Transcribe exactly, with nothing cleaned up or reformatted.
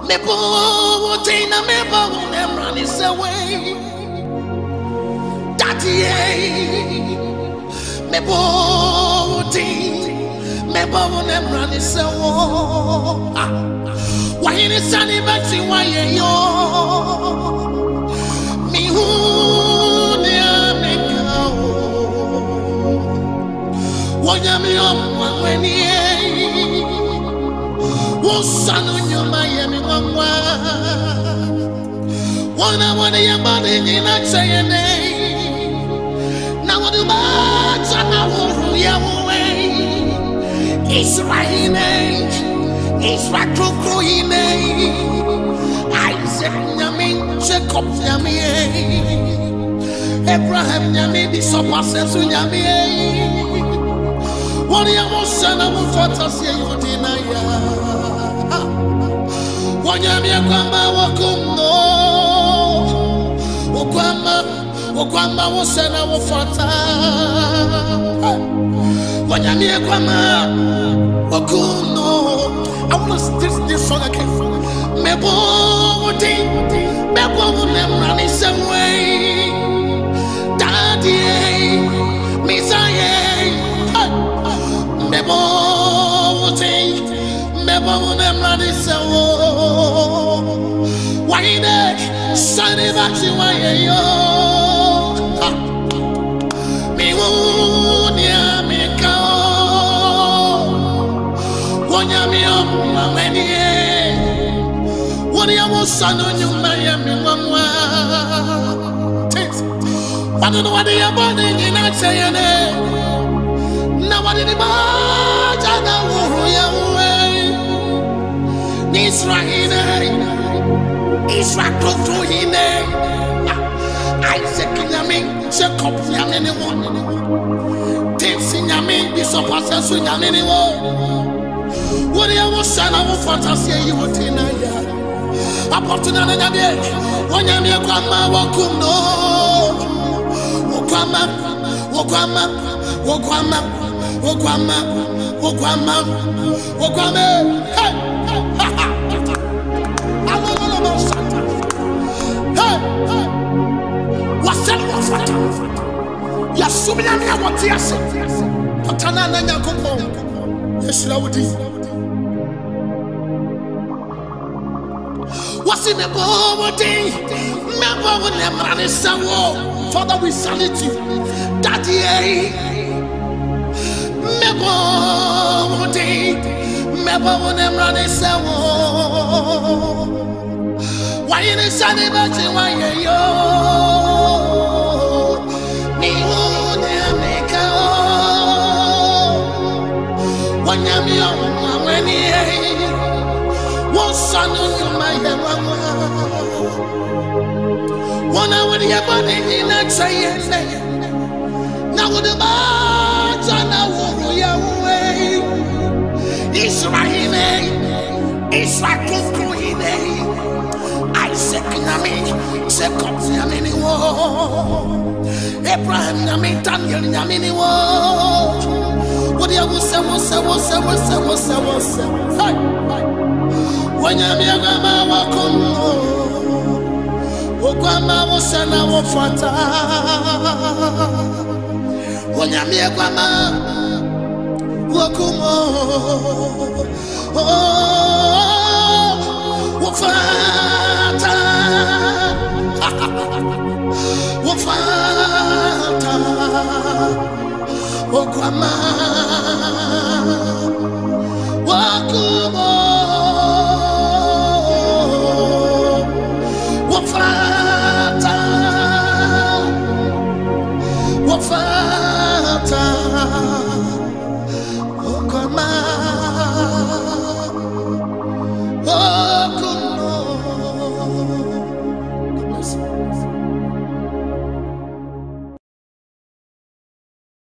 Me bo tina me bo them run is away. Daddy, me bo tin, me bo them run is away. Why in the sunny back to why yo? Me who near me go. Why am I on when ye? Wosanu nyoma yemi mwa wana wana yambade nina chayene na wadu bacha na wuru ya uwe Israel Israel kukru ine Isaac nyami Jacob nyami Abraham nyami Bisopa sensu nyami wani ya wosana mufata siya yudina ya Wanyamia kwamba wakundo Wakwamba Wakwamba wasena wafata Wanyamia kwamba wakundo I want to sing this song again Mebo wadi Mebo wunemrani semwe Daddy Misaye Mebo wadi Mebo wunemrani semwe Why the sun is actually why yo me won't ya me go Wanya me um when ye What you want son on you my me mama I don't know what they are burning in that say now what did the match I know ya Israel Israel kukru ine Isaac nyami Jacob nyami ni wo Tinsi nyami Bisopa sensu nyami ni wo Wodi ya wosana wo fantasy yi wotina ya Aportuna na nyami Wonyami kwama wakundo Wokwama Wokwama Wokwama Wokwama Wokwama Wokwama Hey Yasumia mi awoti ase Patana na nyankopon Yeshira wodi Wasi me bo wodi Me bo wodi mrani sawo Father we salute you Daddy Me bo wodi Me bo wodi mrani sawo Why in the sunny bachi why yo Wanyami on when he was son of my mama. One hour the body in a giant. Now with the birds and a warrior away. Israel, Israel kukru Isaac Nami, Jacob Yamini wo, Abraham Nami, Daniel Yamini wo. What do you say? What say? What say? What say? What say? What say? Hey, when you me agama wakundo, wakwama wasana wafata. When you me agama wakumo, oh wafata, wafata. Okwama